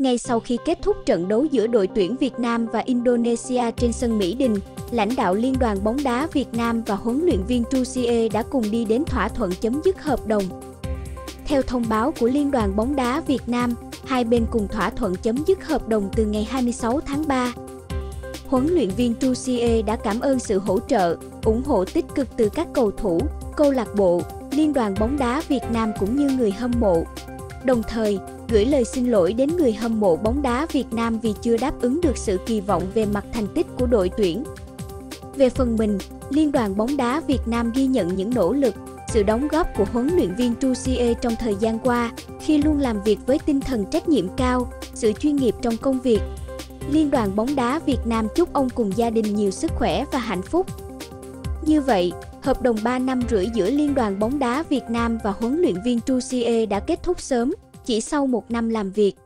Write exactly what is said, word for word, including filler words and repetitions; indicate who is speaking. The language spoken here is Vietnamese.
Speaker 1: Ngay sau khi kết thúc trận đấu giữa đội tuyển Việt Nam và Indonesia trên sân Mỹ Đình, lãnh đạo Liên đoàn bóng đá Việt Nam và huấn luyện viên Trusier đã cùng đi đến thỏa thuận chấm dứt hợp đồng. Theo thông báo của Liên đoàn bóng đá Việt Nam, hai bên cùng thỏa thuận chấm dứt hợp đồng từ ngày hai mươi sáu tháng ba. Huấn luyện viên Trusier đã cảm ơn sự hỗ trợ, ủng hộ tích cực từ các cầu thủ, câu lạc bộ, Liên đoàn bóng đá Việt Nam cũng như người hâm mộ. Đồng thời, gửi lời xin lỗi đến người hâm mộ bóng đá Việt Nam vì chưa đáp ứng được sự kỳ vọng về mặt thành tích của đội tuyển. Về phần mình, Liên đoàn bóng đá Việt Nam ghi nhận những nỗ lực, sự đóng góp của huấn luyện viên Trusier trong thời gian qua, khi luôn làm việc với tinh thần trách nhiệm cao, sự chuyên nghiệp trong công việc. Liên đoàn bóng đá Việt Nam chúc ông cùng gia đình nhiều sức khỏe và hạnh phúc. Như vậy, hợp đồng ba năm rưỡi giữa Liên đoàn bóng đá Việt Nam và huấn luyện viên Trusier đã kết thúc sớm, chỉ sau một năm làm việc.